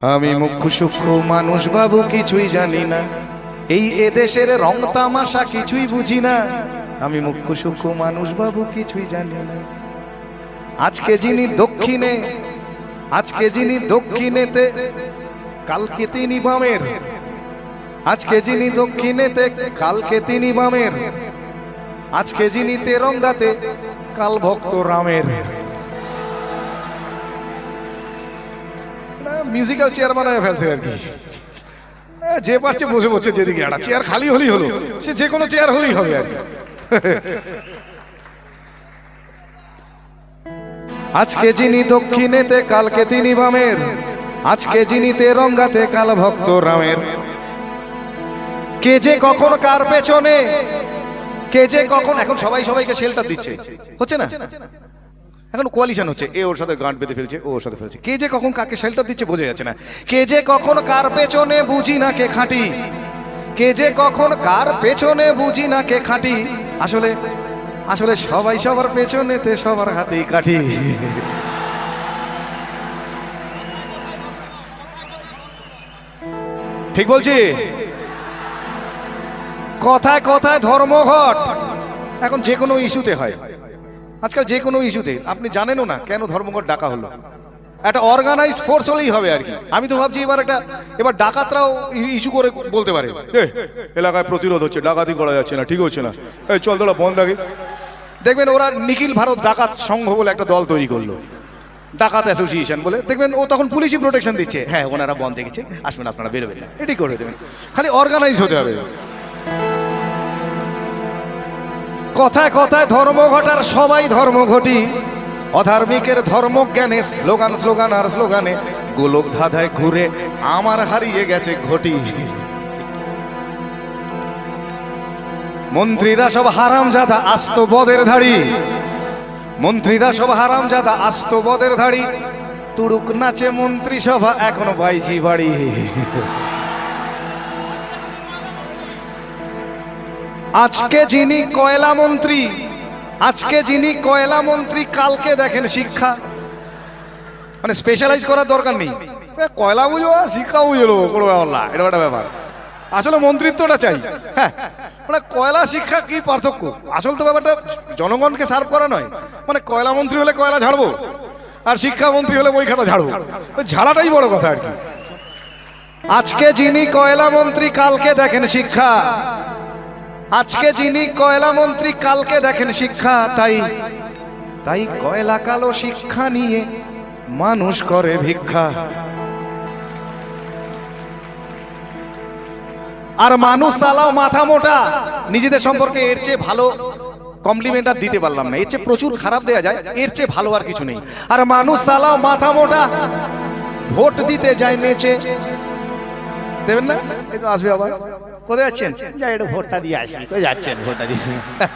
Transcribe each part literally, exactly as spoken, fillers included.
আমি মুখ্য সূক্ষ্ম মানুষ বাবু কিছুই জানি না, এই এদেশের রং তামাশা কিছুই বুঝি না। আমি মুখ্য সূক্ষ্ম মানুষ বাবু কিছুই জানি না। আজকে যিনি দক্ষিণে, আজকে যিনি দক্ষিণেতে, কালকে তিনি বামের। আজকে যিনি দক্ষিণেতে, কালকে তিনি বামের। আজকে যিনি তেরঙ্গাতে, কাল ভক্ত রামের। মিউজিক্যাল চেয়ার বানায় ফেলছে আর কি, যে পারছে বসে বসে, যেদিকে একটা চেয়ার খালি হলেই হলো, সে যে কোনো চেয়ার হলেই হবে আর কি। আজকে যিনি দক্ষিণেতে, কালকে তিনি বামের। আজকে যিনি তেরঙ্গাতে, কাল ভক্ত রামের। কে যে কখন কার পেছনে, কে যে কখন, এখন সবাই সবাইকে শেল্টার দিচ্ছে, হচ্ছে না? এখন কোয়ালিশন হচ্ছে, এ ওর সাথে গাঁট বেঁধে ফেলছে, ও ওর সাথে ফেলছে। কে যে কখন কাকে শেল্টার দিচ্ছে বোঝা যাচ্ছে না। কে যে কখন কার পেছনে, বুঝি না কে খাঁটি। কে যে কখন কার পেছনে, বুঝি না কে খাঁটি। আসলে আসলে সবাই সবার পেছনেতে, সবার হাতেই কাঠি। ঠিক বলছি? কথায় কথায় ধর্মঘট এখন যে কোনো ইস্যুতে হয়। আজকাল যে কোনো ইস্যুতে, আপনি জানেনও না কেন ধর্মঘট ডাকা হলো। একটা অর্গানাইজড ফোর্স হলেই হবে আর কি। আমি তো ভাবছি এবার একটা, এবার ডাকাতরাও ইস্যু করে বলতে পারে, এলাকায় প্রতিরোধ হচ্ছে, ডাকাতি করা যাচ্ছে না, ঠিক হচ্ছে না, এই চল তোরা বন্ধ রাখি। দেখবেন ওরা নিখিল ভারত ডাকাত সংঘ বলে একটা দল তৈরি করলো, ডাকাত অ্যাসোসিয়েশন বলে। দেখবেন ও তখন পুলিশই প্রোটেকশন দিচ্ছে, হ্যাঁ ওনারা বন্ধ রেখেছে, আসবেন আপনারা, বেরোবেন না, এটাই করে দেবেন। খালি অর্গানাইজ হতে হবে। কথায় কথায় ধর্মঘটার সবাই ধর্মঘটি। অধার্মিকের ধর্মজ্ঞানে স্লোগান স্লোগান আর স্লোগানে গোলক ধাঁধায় ঘুরে আমার হারিয়ে গেছে ঘটি। মন্ত্রীরা সব হারামজাদা, আস্ত বদের ধাড়ি। মন্ত্রীরা সব হারামজাদা, আস্ত বদের ধাড়ি। তুড়ুক নাচে মন্ত্রী সভা, এখনো বাইজি বাড়ি। আজকে যিনি কয়লা মন্ত্রী, আজকে যিনি কয়লা মন্ত্রী, কালকে দেখেন শিক্ষা। মানে স্পেশালাইজ করার দরকার নেই, কয়লা বুঝবো শিক্ষা বুঝলো, কোনো ব্যাপার না, এটা একটা ব্যাপার। আসলে মন্ত্রিত্বটা চাই। হ্যাঁ, মানে কয়লা শিক্ষা কি পার্থক্য? আসল তো ব্যাপারটা জনগণকে সার্ভ করা নয়। মানে কয়লা মন্ত্রী হলে কয়লা ঝাড়বো, আর শিক্ষা মন্ত্রী হলে বই খাতা ঝাড়বো, ঝাড়াটাই বড় কথা আর কি। আজকে যিনি কয়লা মন্ত্রী, কালকে দেখেন শিক্ষা। আজকে যিনি কয়লা মন্ত্রী, কালকে দেখেন শিক্ষা। তাই তাই কয়লা কালো শিক্ষা নিয়ে মানুষ করে ভিক্ষা। আর মানুষ চালাও মাথা মোটা। নিজেদের সম্পর্কে এর চেয়ে ভালো কমপ্লিমেন্ট আর দিতে পারলাম না, এর চেয়ে প্রচুর খারাপ দেয়া যায়, এর চেয়ে ভালো আর কিছু নেই। আর মানুষ চালাও মাথা মোটা, ভোট দিতে যায় নেচে। দেবেন না? এই তো আসবে আবার। কোথায় যাচ্ছেন? যাই একটু ভোটটা দিয়ে আসি। কোথায় যাচ্ছেন? ভোটটা দিয়েছি।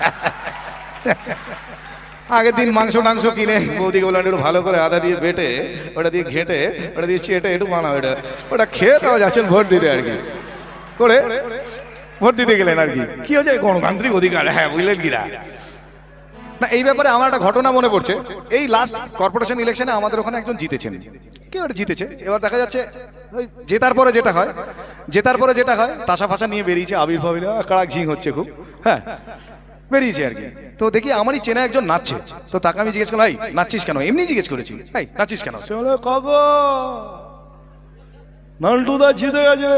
আগের দিন মাংস টাংস কিনে বৌদিকে বললাম একটু ভালো করে আদা দিয়ে বেটে, ওটা দিয়ে ঘেঁটে, ওটা দিয়ে চেটে একটু বানাও, এটা ওটা খেয়ে তাও যাচ্ছেন ভোট দিতে আর কি। করে ভোট দিতে গেলেন আর কি। কি হয়েছে? গণতান্ত্রিক অধিকার, হ্যাঁ বুঝলেন কিনা না? এই ব্যাপারে আমার একটা ঘটনা মনে পড়ছে। এই লাস্ট কর্পোরেশন ইলেকশনে আমাদের ওখানে একজন জিতেছেন। কেউ একটা জিতেছে। এবার দেখা যাচ্ছে ওই জেতার পরে যেটা হয়, জেতার পরে যেটা হয় তাসা ফাঁসা নিয়ে বেরিয়েছে, আবির্ভাব কাড়াক ঝিং হচ্ছে খুব, হ্যাঁ বেরিয়েছে আর কি। তো দেখি আমারই চেনা একজন নাচছে। তো তাকে আমি জিজ্ঞেস করলাম, এই নাচছিস কেন? এমনি জিজ্ঞেস করেছি, এই নাচছিস কেন? কাকা নান্টুদা জিতে গেছে।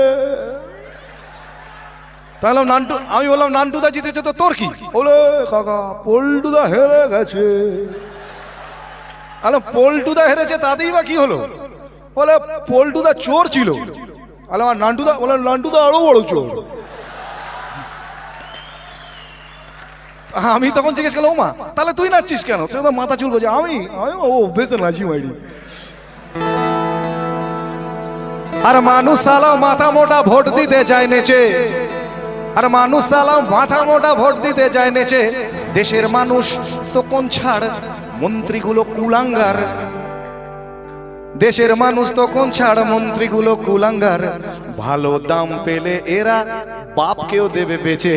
তাহলে নান্টু, আমি বললাম নান্টুদা জিতেছে তো তোর কি? বলে কাকা পল্টুদা হেরে গেছে। আরে পল্টুদা হেরেছে তাতেই বা কি হলো? বলে পল্টুদা চোর ছিল। আরে আমার নান্টুদা, বলে নান্টুদা আরো বড় চোর। আমি তখন জিজ্ঞেস করলাম, ও মা তাহলে তুই নাচছিস কেন? মাথা চুল বলছে, আমি আমি ও বেশ নাচি মাইরি। আর মানুষ সালা মাথা মোটা ভোট দিতে যায় নেচে। আর মানুষ চালাও মাথা মোটা ভোট দিতে যায় নেচে। দেশের মানুষ তো কোন ছাড়, মন্ত্রীগুলো কুলাঙ্গার। দেশের মানুষ তো কোন ছাড়, মন্ত্রীগুলো কুলাঙ্গার। ভালো দাম পেলে এরা বাপকেও দেবে বেচে।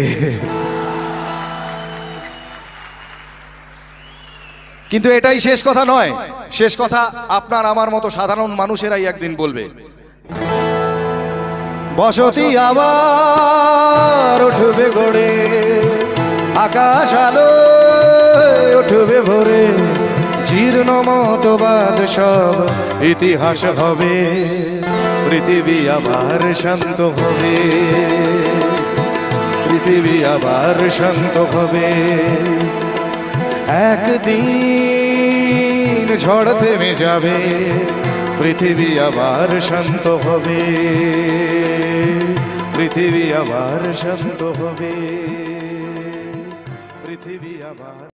কিন্তু এটাই শেষ কথা নয়। শেষ কথা আপনার আমার মতো সাধারণ মানুষেরাই একদিন বলবে। বসতি আবার উঠবে গড়ে, আকাশ আলো উঠবে ভরে, জীর্ণ মতবাদ সব ইতিহাস হবে, পৃথিবী আবার শান্ত হবে, পৃথিবী আবার শান্ত হবে। একদিন ঝড় থেমে যাবে, পৃথিবী আবার শান্ত হবে, পৃথিবী আবার শান্ত হবে, পৃথিবী আবার